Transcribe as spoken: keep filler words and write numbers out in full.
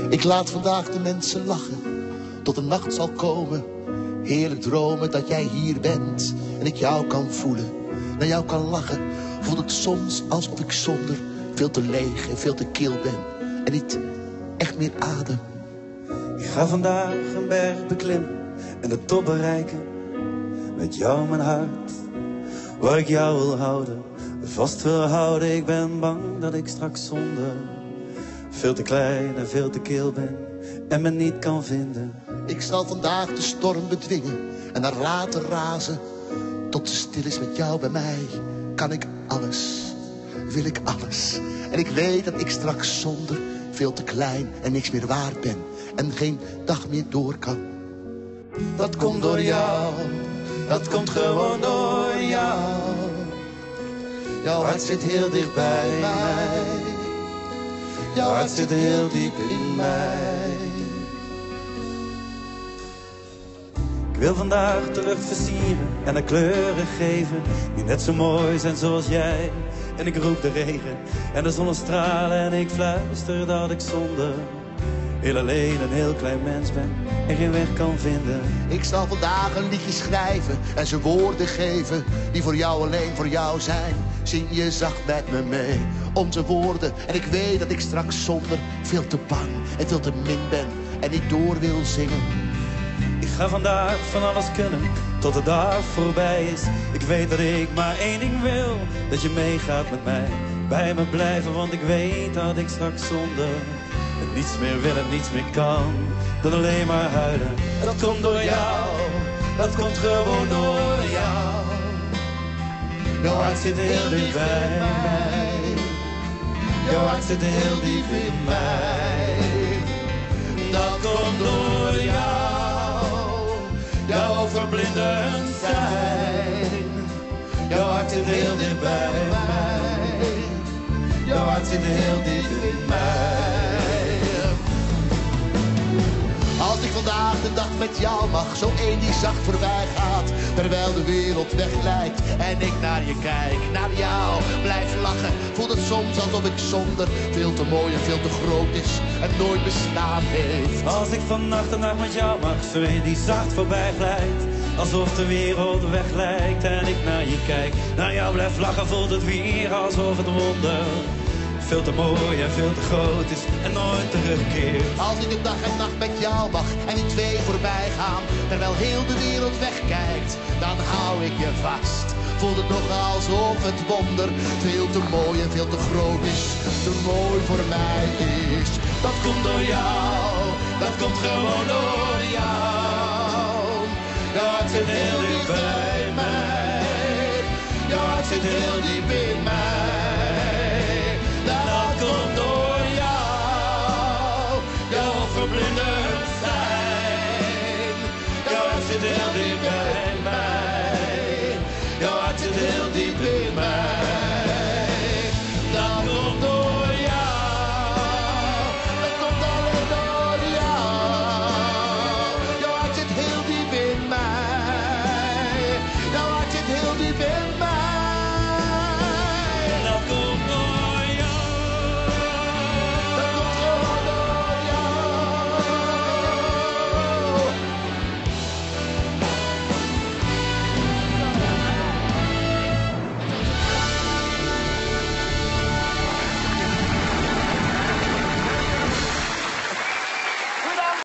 Ik laat vandaag de mensen lachen, tot de nacht zal komen. Heerlijk dromen dat jij hier bent en ik jou kan voelen. Naar jou kan lachen, voelt het soms alsof ik zonder veel te leeg en veel te kil ben. En niet echt meer adem. Ik ga vandaag een berg beklimmen en de top bereiken. Met jou mijn hart, waar ik jou wil houden. Vast wil houden, ik ben bang dat ik straks zonder veel te klein en veel te kil ben en me niet kan vinden. Ik zal vandaag de storm bedwingen en naar laten razen. Tot ze stil is met jou bij mij, kan ik alles, wil ik alles. En ik weet dat ik straks zonder veel te klein en niks meer waard ben. En geen dag meer door kan. Dat komt door jou, dat komt gewoon door jou. Jouw hart zit heel dicht bij mij. Jouw hart zit heel diep in mij. Ik wil vandaag de lucht versieren en de kleuren geven die net zo mooi zijn zoals jij. En ik roep de regen en de zonnestralen en ik fluister dat ik zonder heel alleen een heel klein mens ben en geen weg kan vinden. Ik zal vandaag een liedje schrijven en ze woorden geven die voor jou alleen voor jou zijn. Zing je zacht met me mee, onze woorden. En ik weet dat ik straks zonder veel te bang en veel te min ben en niet door wil zingen. Ik ga vandaag van alles kunnen tot de dag voorbij is. Ik weet dat ik maar één ding wil, dat je meegaat met mij. Bij me blijven, want ik weet dat ik straks zonder en niets meer wil en niets meer kan dan alleen maar huilen. Dat komt door jou, dat komt gewoon door jou. Jouw hart zit heel diep bij mij. Jouw hart zit heel diep in mij. Dat komt door jou. Jouw verblindend zijn. Jouw hart zit heel dicht bij mij. Jouw hart zit heel diep in mij. Als ik vandaag de dag met jou mag, zo één die zacht voorbij gaat, terwijl de wereld weg lijkt en ik naar je kijk, naar jou blijf lachen, voelt het soms alsof ik zonder veel te mooi en veel te groot is en nooit bestaan heeft. Als ik vannacht de nacht met jou mag, zo één die zacht voorbij glijdt, alsof de wereld weg lijkt en ik naar je kijk, naar jou blijf lachen, voelt het weer alsof het wonder veel te mooi en veel te groot is en nooit terugkeert. Als ik de dag en nacht met jou mag en die twee voorbij gaan, terwijl heel de wereld wegkijkt, dan hou ik je vast. Voelt het nog alsof het wonder veel te mooi en veel te groot is, te mooi voor mij is. Dat komt door jou, dat komt gewoon door jou. Jouw hart zit heel diep bij mij. Jouw hart zit heel diep in mij. Dat komt door jou, jouw verblindend zijn. Jouw hart zit heel diep bij